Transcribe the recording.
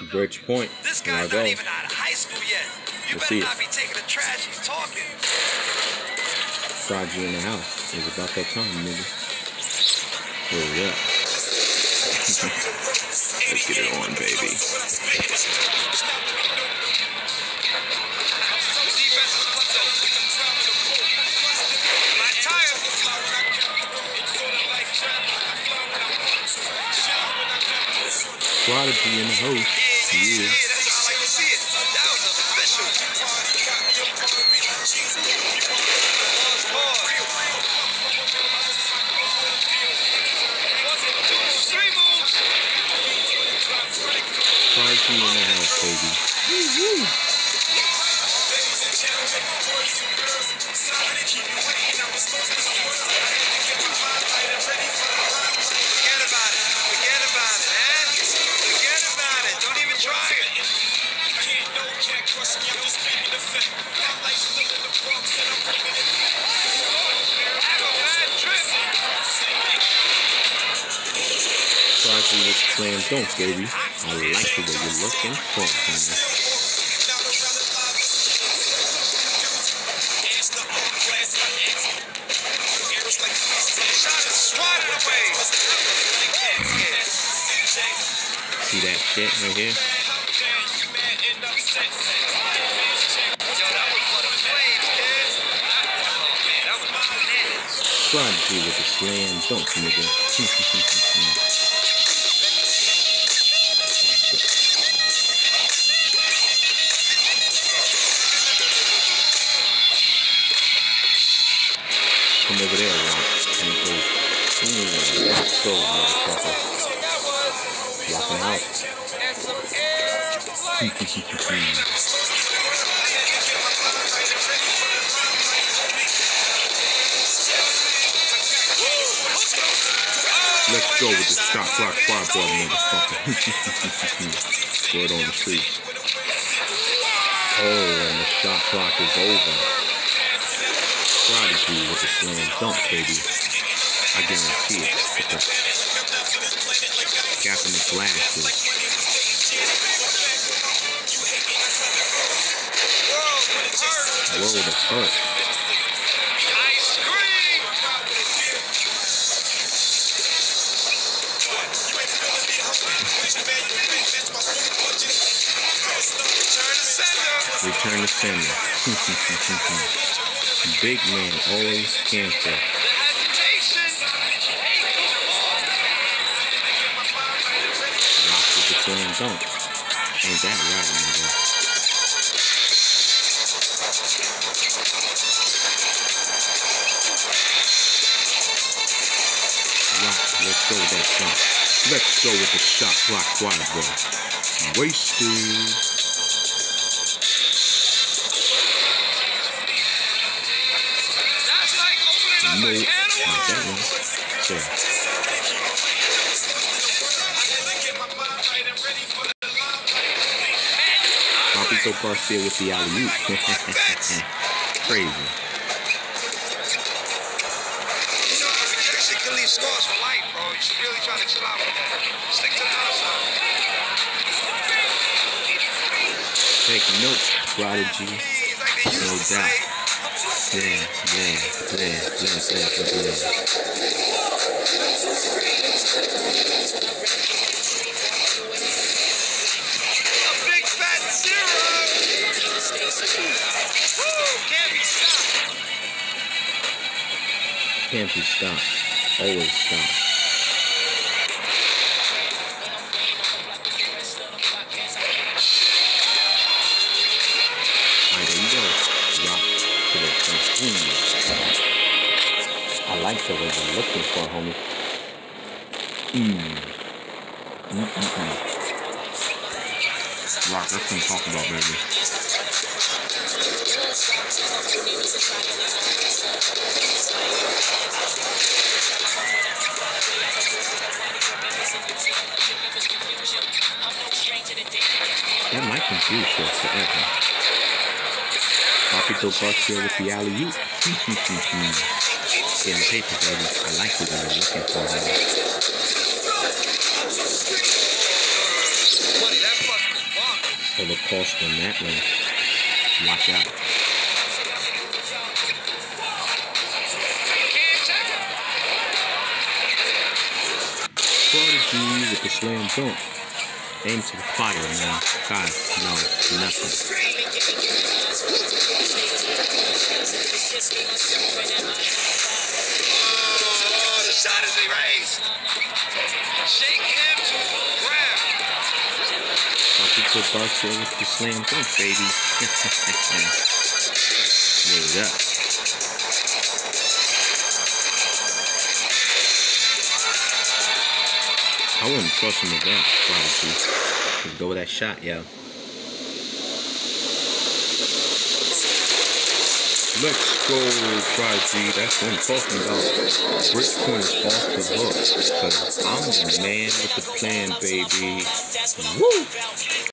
Bridge Point. This Here I guy's go. not even out of high school yet. You Let's better see not it. be taking the trash he's talking. Prodigy in the house. It's about that time, nigga. Hurry up. Let's get it on, baby. Prodigy in the house. Yeah. That was official. Prodigy in the house, baby. Woo-woo. Forget about it. Forget about it, man. Forget about it. Don't even try it. Have a bad trip. Prodigy with the slam dunk, baby. I like the way you're looking for, honey. Shot is swatted away. See that shit right here? Yo, that was for the flames, kid. Oh, man, that was bananas. Prodigy with the slam dunk, nigga. Come over there, Rock. And it goes, let's go, motherfucker. Rocking out. Let's go with the shot clock quad ball, motherfucker. Word on the streets. Oh, and the shot clock is over. Prodigy with the slam dunk, baby. I guarantee it. Gap in the glasses. Whoa, that's hurt. Ice cream. Return to sender. Big man always cancer. The hesitation. Rock with the slam dunk. Ain't that right, nigga? Rock, let's go with that shot. Let's go with the shot clock quad ball. Wasted. That's like opening up a Nope. can of Not that worms. one. Sure. Papito Garcia with the alley-oop. Crazy. You know, rejection can leave scars for life, bro. You should really try to chill out with that. Stick to the outside. Take notes, Prodigy. Like they used No to say. doubt. Yeah. A big fat zero. Woo, can't be stopped. Can't be stopped. Always stop. Alright, there you go. Rock to the front. I like the way you're looking for, homie. Rock, that's what I'm talking about, baby. That might confuse you forever. Papito Garcia with the alley-oop. Getting paper, baby. I like the way you're looking for, baby. Buddy, that fucking a cost on that one. Watch out. Prodigy with the slam dunk. Aim to the fire now. God, no, nothing. Oh, the shot is erased. Shake him to grab. Tropical Garcia with the slam dunk, baby. Wait up. I wouldn't trust him with that, Prodigy. Go with that shot, yo. Let's go, Prodigy. That's what I'm talking about. Brick Point is off the hook. Because I'm the man with the plan, baby. Woo!